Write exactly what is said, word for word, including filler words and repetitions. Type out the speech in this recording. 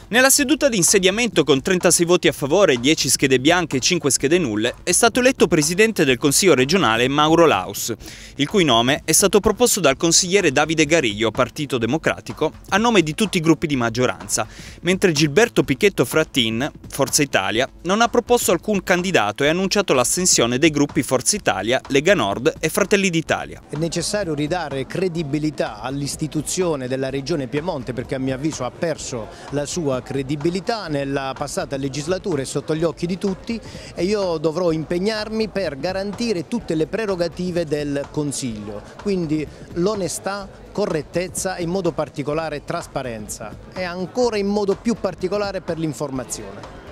Nella seduta di insediamento con trentasei voti a favore, dieci schede bianche e cinque schede nulle è stato eletto presidente del Consiglio regionale Mauro Laus, il cui nome è stato proposto dal consigliere Davide Gariglio, Partito Democratico, a nome di tutti i gruppi di maggioranza, mentre Gilberto Pichetto Frattin, Forza Italia, non ha proposto alcun candidato e ha annunciato l'astensione dei gruppi Forza Italia, Lega Nord e Fratelli d'Italia. È necessario ridare credibilità all'istituzione della Regione Piemonte perché a mio avviso ha perso la sua credibilità nella passata legislatura e sotto gli occhi di tutti, e io dovrò impegnarmi per garantire tutte le prerogative del Consiglio, quindi l'onestà, correttezza e in modo particolare trasparenza e ancora in modo più particolare per l'informazione.